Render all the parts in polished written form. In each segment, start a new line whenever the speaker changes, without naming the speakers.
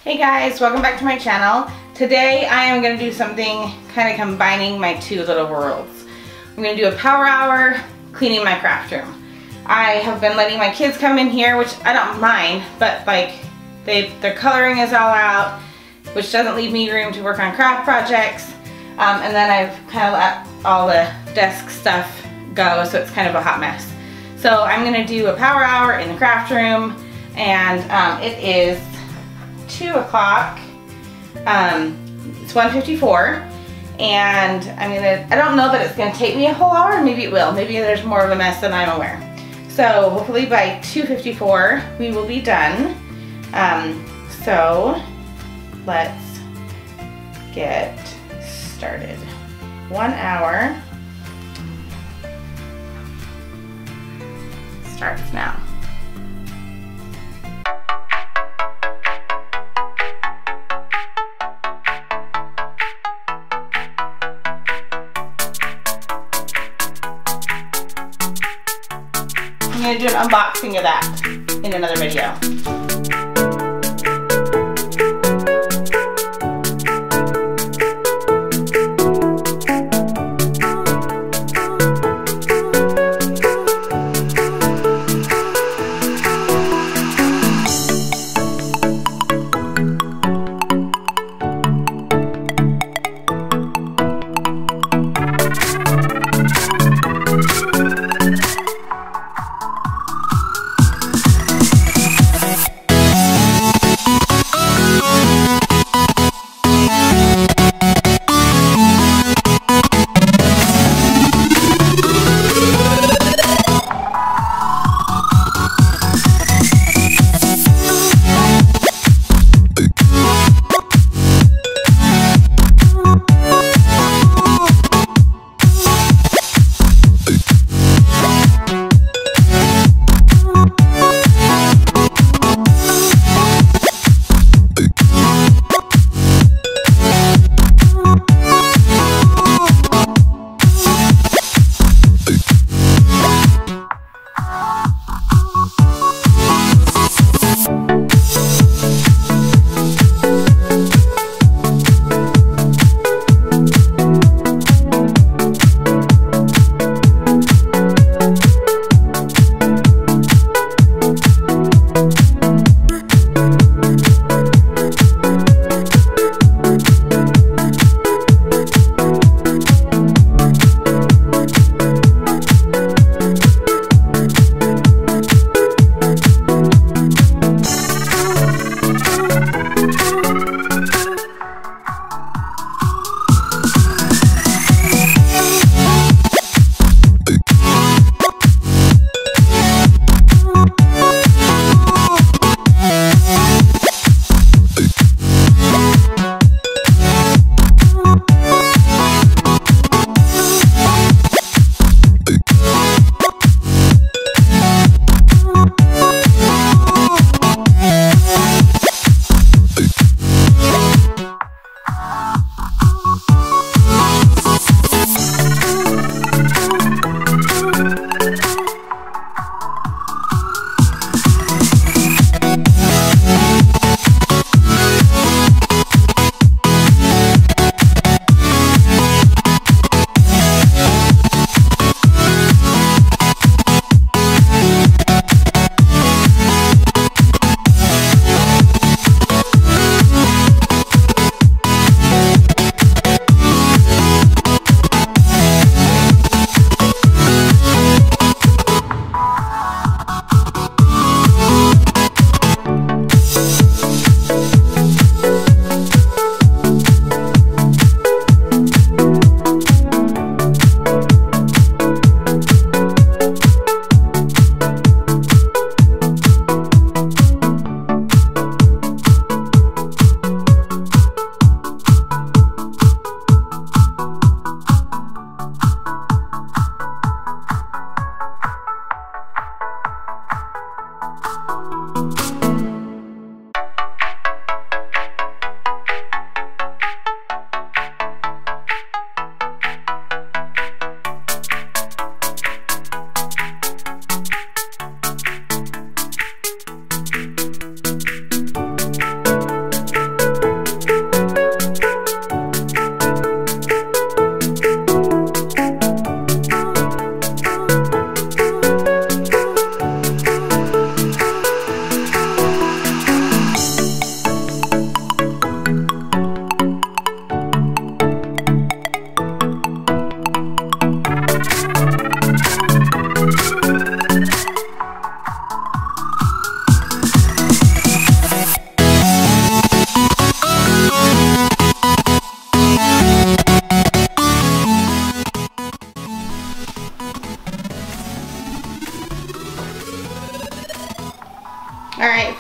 Hey guys, welcome back to my channel. Today I am going to do something kind of combining my two little worlds. I'm going to do a power hour cleaning my craft room. I have been letting my kids come in here, which I don't mind, but like their coloring is all out, which doesn't leave me room to work on craft projects. And then I've kind of let all the desk stuff go, so it's kind of a hot mess. So I'm going to do a power hour in the craft room, and it is 2 o'clock. It's 1:54, and I don't know that it's gonna take me a whole hour. Maybe it will. Maybe there's more of a mess than I'm aware. So hopefully by 2:54 we will be done. So let's get started. 1 hour starts now. I'm going to do an unboxing of that in another video.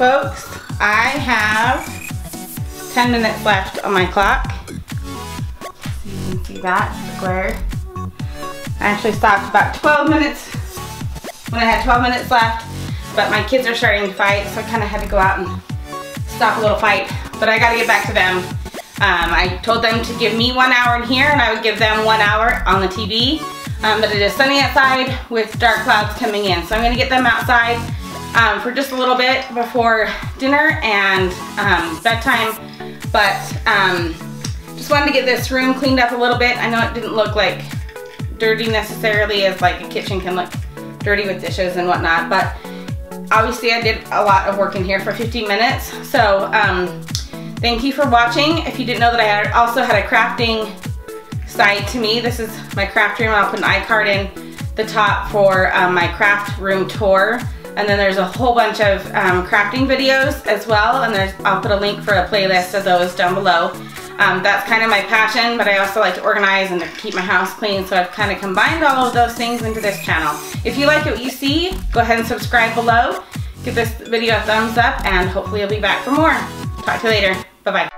folks, I have 10 minutes left on my clock. So you can see that, the glare. I actually stopped about 12 minutes when I had 12 minutes left, but my kids are starting to fight, so I kind of had to go out and stop a little fight, but I gotta get back to them. I told them to give me 1 hour in here and I would give them 1 hour on the TV, but it is sunny outside with dark clouds coming in, so I'm gonna get them outside for just a little bit before dinner and bedtime, but just wanted to get this room cleaned up a little bit. I know it didn't look like dirty necessarily as like a kitchen can look dirty with dishes and whatnot, but obviously I did a lot of work in here for 15 minutes. So thank you for watching. If you didn't know that I also had a crafting side to me, this is my craft room. I'll put an iCard in the top for my craft room tour. And then there's a whole bunch of crafting videos as well, and I'll put a link for a playlist of those down below. That's kind of my passion, but I also like to organize and to keep my house clean, so I've kind of combined all of those things into this channel. If you like what you see, go ahead and subscribe below. Give this video a thumbs up, and hopefully you'll be back for more. Talk to you later. Bye-bye.